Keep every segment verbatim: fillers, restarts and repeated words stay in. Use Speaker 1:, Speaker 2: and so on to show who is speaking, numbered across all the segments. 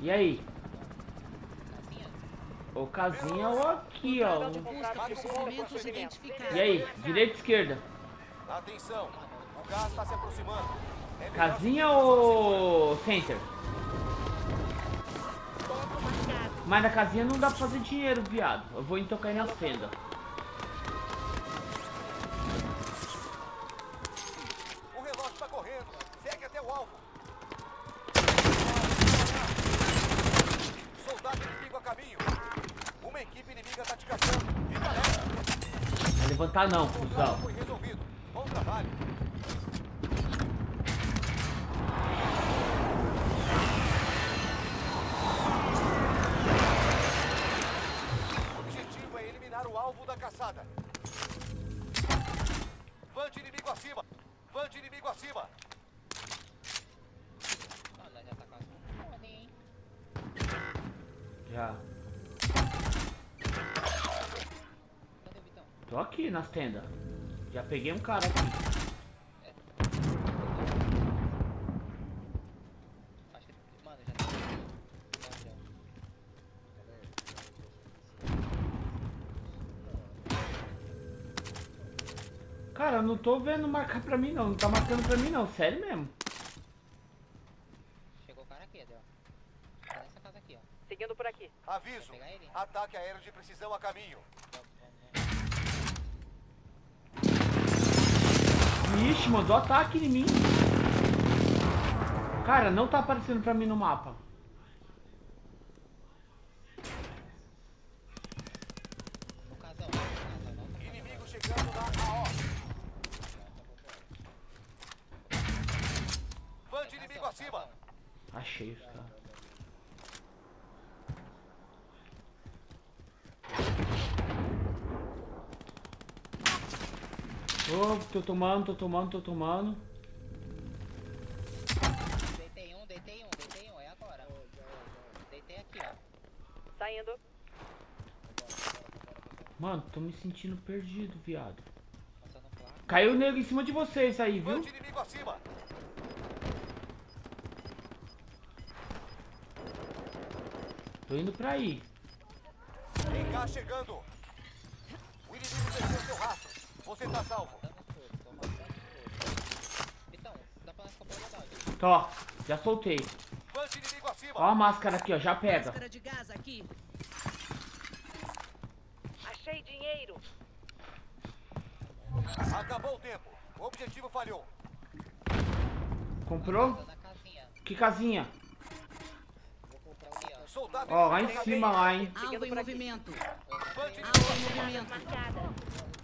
Speaker 1: E aí? Ou casinha ou aqui, ó. E aí? Direita ou esquerda?
Speaker 2: Atenção, o gás está se aproximando. É
Speaker 1: casinha ou center? Mas na casinha não dá pra fazer dinheiro, viado. Eu vou então cair nas fendas.
Speaker 2: O relógio tá correndo. Segue até o alvo. Soldado inimigo a caminho. Uma equipe inimiga tá te caçando. Fica alerta.
Speaker 1: Vai levantar não, cuzão.
Speaker 2: Foi resolvido. Bom trabalho. O objetivo é eliminar o alvo da caçada. Van de inimigo acima. Van de inimigo acima.
Speaker 1: Já. Tô aqui nas tendas. Já peguei um cara aqui. Cara, eu não tô vendo marcar pra mim não. Não tá marcando pra mim não. Sério mesmo.
Speaker 3: Chegou o cara aqui, Adel. Tá nessa casa aqui, ó.
Speaker 4: Seguindo por aqui.
Speaker 2: Aviso. Ataque aéreo de precisão a caminho.
Speaker 1: Ixi, mandou ataque em mim. Cara, não tá aparecendo pra mim no mapa.
Speaker 3: No casão, no casão, não.
Speaker 2: Inimigo chegando na A O. Van de inimigo acima.
Speaker 1: Achei os caras. Oh, tô tomando, tô tomando, tô tomando.
Speaker 3: Deitei um, deitei um, deitei um, é agora. Deitei aqui, ó.
Speaker 4: Saindo.
Speaker 1: Mano, tô me sentindo perdido, viado.
Speaker 3: Passando placa.
Speaker 1: Caiu o nego em cima de vocês aí,
Speaker 2: Van
Speaker 1: viu?
Speaker 2: de inimigo acima.
Speaker 1: Tô indo pra aí.
Speaker 2: Tem cá chegando. O inimigo desceu seu rastro. Você tá salvo.
Speaker 3: Então, dá pra nós comprar verdade.
Speaker 1: Tó, já soltei.
Speaker 2: Van de inimigo acima.
Speaker 1: Ó a máscara aqui, ó, já pega.
Speaker 4: Máscara de gás aqui. Achei dinheiro.
Speaker 2: Acabou o tempo. O objetivo falhou.
Speaker 1: Comprou?
Speaker 3: Tá na casinha.
Speaker 1: Que casinha?
Speaker 3: Vou comprar o leão.
Speaker 2: Soldado
Speaker 1: Ó, lá em
Speaker 2: inimigo a
Speaker 1: cima, lá, hein?
Speaker 4: Alvo em movimento.
Speaker 2: Van de
Speaker 4: Alvo
Speaker 2: inimigo
Speaker 4: em
Speaker 2: acima.
Speaker 4: movimento. Marcada.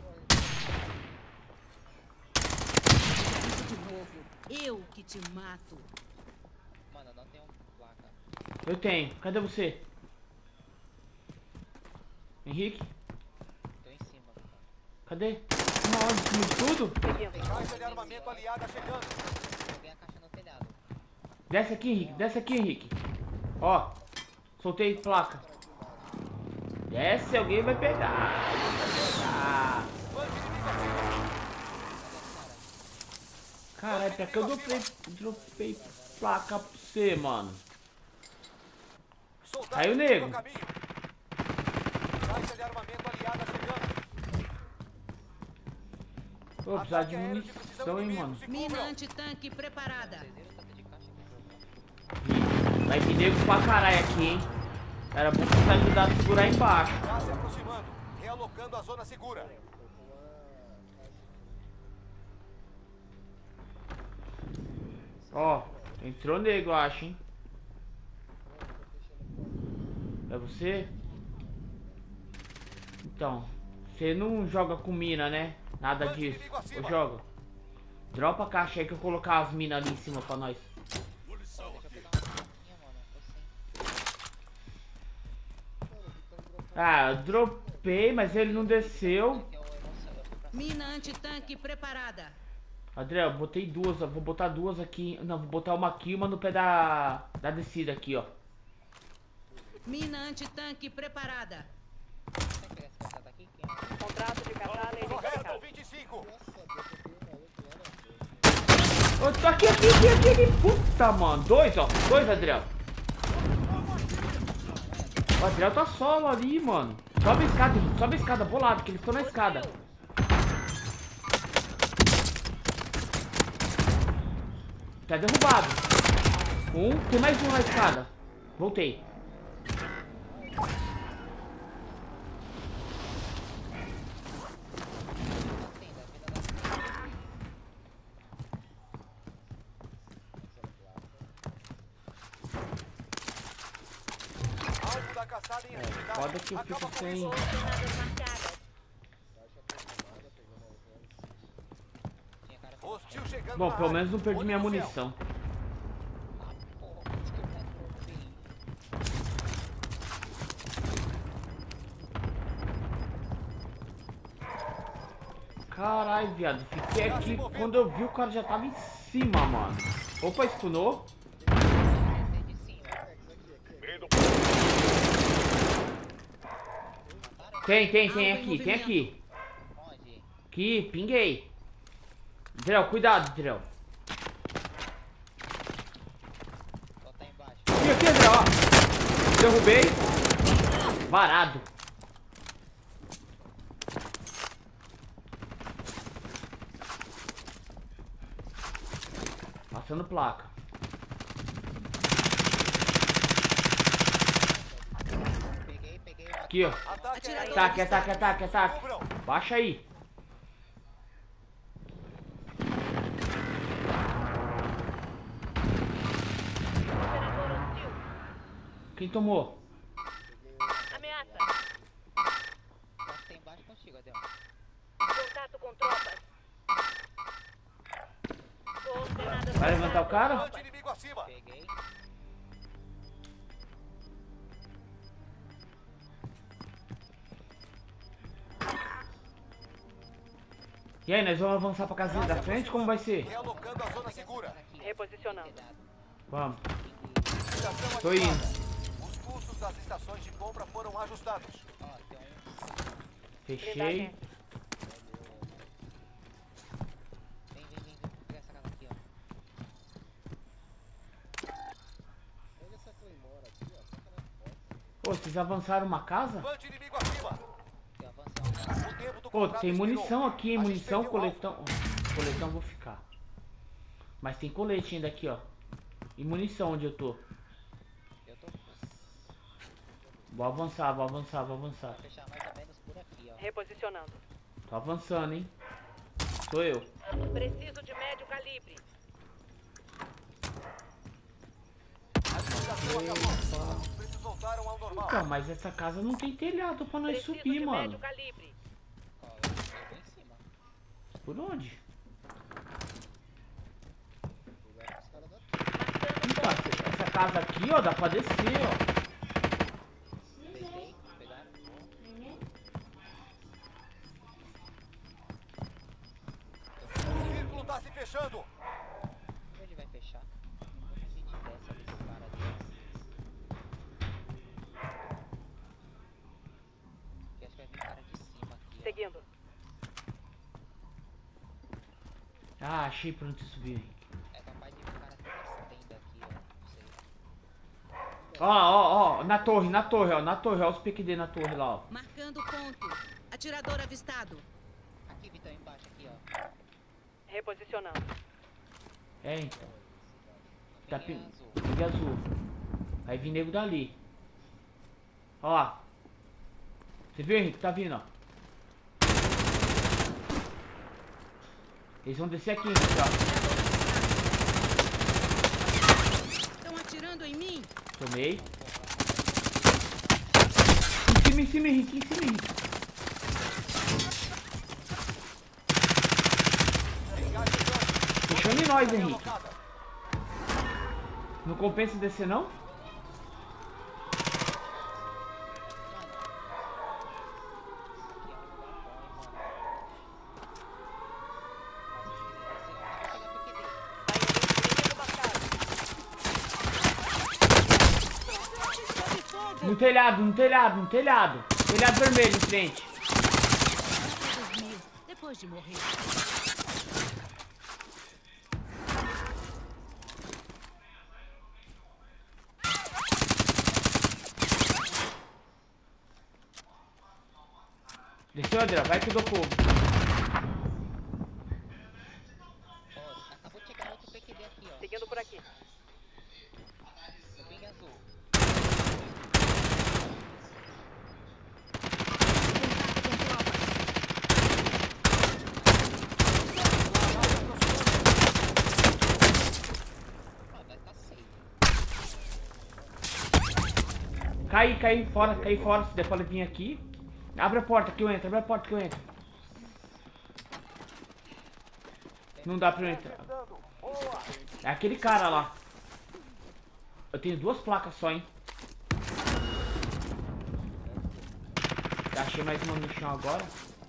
Speaker 4: De novo. Eu que te mato.
Speaker 3: Mano, eu não tenho placa.
Speaker 1: Eu tenho. Cadê você? Henrique?
Speaker 3: Tô em cima.
Speaker 1: Cadê? Uma hora em cima de tudo?
Speaker 2: Caixa de armamento aliada chegando.
Speaker 3: Joguei a caixa no telhado.
Speaker 1: Desce aqui, Henrique. Desce aqui, Henrique. Ó. Soltei placa. Desce, alguém vai pegar. Vai pegar.
Speaker 2: Van de inimigo acima.
Speaker 1: Caralho, pra que eu dropei, dropei placa pra você, mano?
Speaker 2: Soldado
Speaker 1: Caiu,
Speaker 2: inimigo
Speaker 1: nego.
Speaker 2: a caminho. Caixa de armamento aliada chegando.
Speaker 1: Vou precisar de munição, hein, mano.
Speaker 4: Mina antitanque preparada.
Speaker 1: Vai vir nego pra caralho aqui, hein. Era bom você ajudar a segurar embaixo.
Speaker 2: Já se aproximando. Realocando a zona segura.
Speaker 1: Ó, entrou nego, eu acho, hein. É você? Então, você não joga com mina, né? Nada disso. Ou joga? Dropa a caixa aí que eu vou colocar as minas ali em cima pra nós.
Speaker 3: Deixa eu pegar uma plaquinha, mano. Tô sem.
Speaker 1: Ah, eu dropei, mas ele não desceu.
Speaker 3: Aqui é o emoção. Eu fui pra
Speaker 4: Mina antitanque preparada.
Speaker 1: André, eu botei duas, eu vou botar duas aqui. Não, vou botar uma aqui e uma no pé da, da descida aqui, ó.
Speaker 4: Mina antitanque preparada.
Speaker 3: Consegue pegar esse cacete aqui? Quem é?
Speaker 4: Contrato de caçada
Speaker 2: Correto, vinte e cinco.
Speaker 1: Eu tô aqui, aqui, aqui, aqui, aqui. Puta, mano. Dois, ó. Dois, Adriel. O Adriel tá solo ali, mano. Sobe a escada, gente. Sobe a escada, bolado, que eles estão na escada. Tá derrubado. Um, tem mais um na escada. Voltei.
Speaker 2: Alvo da caçada em atividade.
Speaker 1: Foda que eu fico
Speaker 2: Acaba com
Speaker 1: sem...
Speaker 2: isso.
Speaker 3: Tinha cara
Speaker 2: Hostil chegando
Speaker 1: Bom,
Speaker 2: na
Speaker 1: pelo
Speaker 2: área.
Speaker 1: menos não perdi
Speaker 2: Olho
Speaker 1: minha
Speaker 2: no céu.
Speaker 1: munição.
Speaker 3: porra, por isso que eu quero bem.
Speaker 1: Caralho, viado. Fiquei aqui. Quando eu vi, o cara já tava em cima, mano. Opa, stunou.
Speaker 3: Descer de cima.
Speaker 1: Tem, tem, tem
Speaker 4: Alvo em
Speaker 1: aqui, tem aqui.
Speaker 3: Onde?
Speaker 1: Aqui, pinguei. Drell, cuidado, Drell.
Speaker 3: Só tá embaixo.
Speaker 1: Aqui, aqui, Drell, ó. Derrubei. Varado. Passando placa.
Speaker 3: Peguei, peguei.
Speaker 1: Aqui, ó.
Speaker 2: Ataque aéreo.
Speaker 1: Ataque, ataque, ataque, ataque.
Speaker 2: Cubram.
Speaker 1: Baixa aí. Quem tomou?
Speaker 5: Ameaça.
Speaker 3: Só tem embaixo contigo, Adel.
Speaker 5: Contato com tropas. Coordenadas.
Speaker 1: Vai levantar o cara?
Speaker 2: Bande inimigo acima.
Speaker 3: Peguei.
Speaker 1: E aí, nós vamos avançar pra casinha da frente? Como vai ser?
Speaker 2: Realocando a zona segura.
Speaker 3: Aqui.
Speaker 5: Reposicionando.
Speaker 3: Cuidado.
Speaker 1: Vamos.
Speaker 2: Estação
Speaker 1: Tô
Speaker 2: ativada.
Speaker 1: indo.
Speaker 2: Os custos das estações de compra foram ajustados.
Speaker 3: Ó, tem um.
Speaker 1: Fechei.
Speaker 3: Vem, vem, vem, vem. Vou pegar essa casa aqui, ó.
Speaker 1: Pô, vocês avançaram uma casa?
Speaker 2: Bande inimigo acima.
Speaker 3: Tem avanço.
Speaker 2: O tempo do
Speaker 1: Pô,
Speaker 2: contrato
Speaker 1: tem
Speaker 2: expirou.
Speaker 1: munição aqui, hein?
Speaker 2: A gente
Speaker 1: Munição,
Speaker 2: perdeu o alvo.
Speaker 1: coletão. Coletão vou ficar. Mas tem colete ainda aqui, ó. E munição onde eu tô.
Speaker 3: Eu tô.
Speaker 1: Vou avançar, vou avançar, vou avançar.
Speaker 3: Vou fechar mais ou menos por aqui, ó.
Speaker 5: Reposicionando.
Speaker 1: Tô avançando, hein? Sou eu.
Speaker 5: Preciso de médio calibre.
Speaker 2: A estação acabou. Os preços voltaram ao normal.
Speaker 1: Então, mas essa casa não tem telhado pra nós
Speaker 5: Preciso
Speaker 1: subir,
Speaker 5: de
Speaker 1: mano.
Speaker 5: médio calibre.
Speaker 3: Ó, eu tô em cima.
Speaker 1: Por onde?
Speaker 5: Marcando
Speaker 1: Então, essa casa aqui, ó, dá pra descer, ó.
Speaker 3: Peguei, pegaram.
Speaker 2: O círculo tá se fechando.
Speaker 3: Ele vai fechar. Vou conseguir dessa ali pro cara desse. Porque acho que vai vir cara de cima aqui, ó.
Speaker 5: seguindo.
Speaker 1: Ah, achei pra onde você subir.
Speaker 3: É capaz de vir cara até nessa tenda aqui, ó. Não sei.
Speaker 1: Ó, ó, ó, na torre, na torre, ó, na torre, ó, os P Q D na torre lá, ó.
Speaker 4: Marcando ponto. Atirador avistado.
Speaker 3: Aqui, Vitão, embaixo, aqui, ó.
Speaker 5: Reposicionando.
Speaker 1: É, então. Tá
Speaker 3: Peguei
Speaker 1: pin...
Speaker 3: azul.
Speaker 1: Peguei azul. Vai vir nego dali. Ó lá. Você viu, Henrique? Tá vindo, ó. Eles vão descer aqui, Henrique, ó.
Speaker 4: Estão atirando em mim.
Speaker 1: Tomei. Em cima, em cima, Henrique, em cima, Henrique. Fechando em nós, Henrique. Não compensa descer, não?
Speaker 4: Sob fogo.
Speaker 1: No telhado, no telhado, no telhado. Telhado vermelho em frente.
Speaker 4: Dormiu. Depois de morrer.
Speaker 1: seu, Adriano. Vai que eu dou fogo.
Speaker 3: Ó, acabou de chegar outro P Q D aqui, ó.
Speaker 5: Seguindo por aqui.
Speaker 3: No ping azul. Ó, vai tá safe.
Speaker 1: Cai, cai fora, cai fora. Se der pra vir aqui. Abre a porta que eu entro, abre a porta que eu entro. Não dá pra eu entrar. É aquele cara lá. Eu tenho duas placas só, hein. Achei mais uma no chão agora.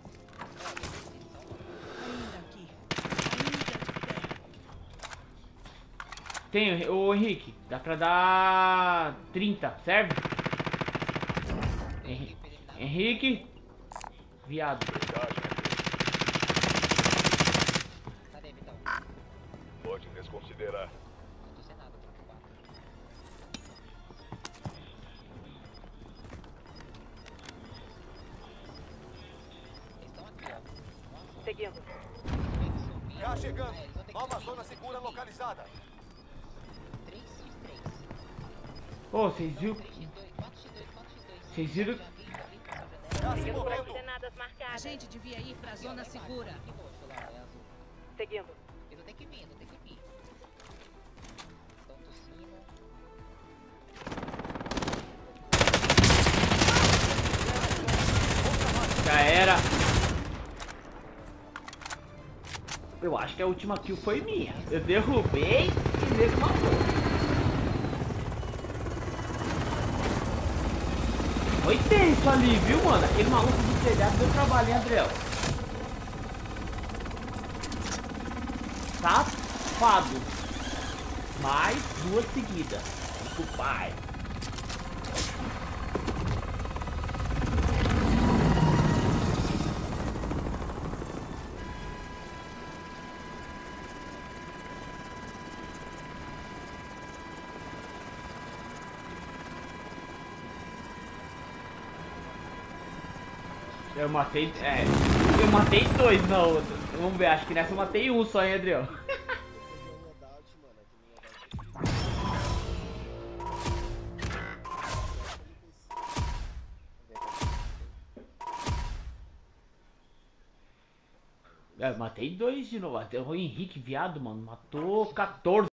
Speaker 4: Ainda aqui. Ainda de pé.
Speaker 1: Tenho, ô Henrique. Dá pra dar trinta, serve? Henrique. Henrique. Viado.
Speaker 3: Cadê, Vitão?
Speaker 2: Pode desconsiderar.
Speaker 3: Não tô sem nada, tô com quatro. Eles estão aqui, ó. Nossa,
Speaker 5: Seguindo.
Speaker 3: tem que subir.
Speaker 2: Cá chegando.
Speaker 3: É, eles vão ter que
Speaker 2: Nova
Speaker 3: subir.
Speaker 2: zona segura localizada.
Speaker 3: três x três.
Speaker 1: Ô, vocês viram?
Speaker 3: três x dois, quatro x dois, quatro x dois.
Speaker 1: Vocês viram?
Speaker 3: Já vi, já vi, já vi.
Speaker 2: Tá se
Speaker 5: Seguindo por aqui.
Speaker 2: movendo.
Speaker 5: Coordenadas
Speaker 4: A
Speaker 5: marcadas.
Speaker 4: gente devia ir pra zona segura.
Speaker 3: Que roxo lá, é azul.
Speaker 5: Seguindo.
Speaker 3: Eles não tem que vir, não tem que vir. Estão tossindo.
Speaker 1: Já era. Eu acho que a última kill foi minha. Eu derrubei e mesmo matou. Foi tenso ali, viu, mano? Aquele maluco do telhado deu trabalho, hein, André? Safado. Mais duas seguidas. Do pai. Eu matei. É. Eu matei dois na outra. Vamos ver, acho que nessa eu matei um só, hein, Adriel? É, matei dois de novo. Até o Henrique, viado, mano. Matou quatorze.